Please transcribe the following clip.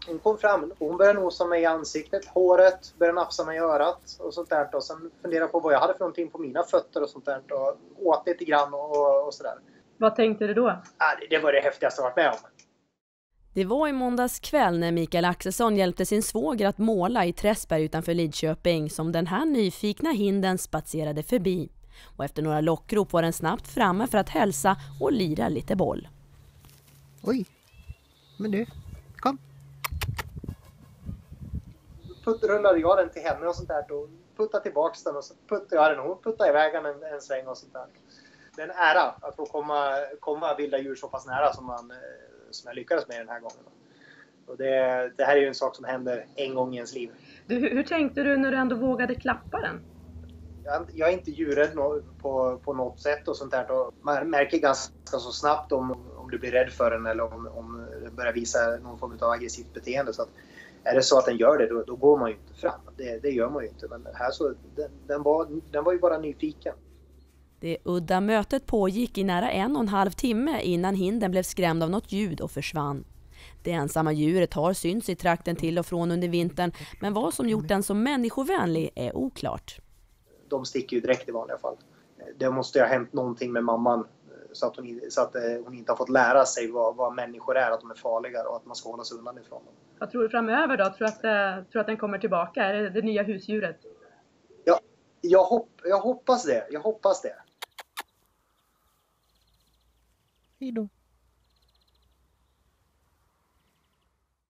Hon kom fram, hon började nosa mig i ansiktet, håret, började nafsa mig i örat och sånt där. Och sen funderade på vad jag hade för någonting på mina fötter och sånt där. Och åt lite grann och sådär. Vad tänkte du då? Det var det häftigaste jag varit med om. Det var i måndags kväll när Mikael Axelsson hjälpte sin svåger att måla i Träsberg utanför Lidköping som den här nyfikna hinden spatserade förbi. Och efter några lockrop var den snabbt framme för att hälsa och lira lite boll. Oj, men du, kom. Rullade jag den till henne och sånt där. Då puttade tillbaks den och så puttade jag den och hon puttade iväg den en sväng och sånt där. Det är en ära att få komma vilda djur så pass nära som jag lyckades med den här gången. Och det här är ju en sak som händer en gång i ens liv. Hur tänkte du när du ändå vågade klappa den? Jag är inte djurrädd på något sätt och sånt där. Och man märker ganska så snabbt om du blir rädd för den eller om det börjar visa någon form av aggressivt beteende. Så att är det så att den gör det, då går man ju inte fram. Det gör man ju inte. Men här så, den var ju bara nyfiken. Det udda mötet pågick i nära 1,5 timme innan hinden blev skrämd av något ljud och försvann. Det ensamma djuret har synts i trakten till och från under vintern, men vad som gjort den så människovänlig är oklart. De sticker ju direkt i vanliga fall. Det måste ju ha hänt någonting med mamman så att hon inte har fått lära sig vad människor är, att de är farliga och att man ska hålla sig undan ifrån dem. Vad tror du framöver då? Tror du att den kommer tillbaka? Är det nya husdjuret? Ja, jag hoppas det. Hej då.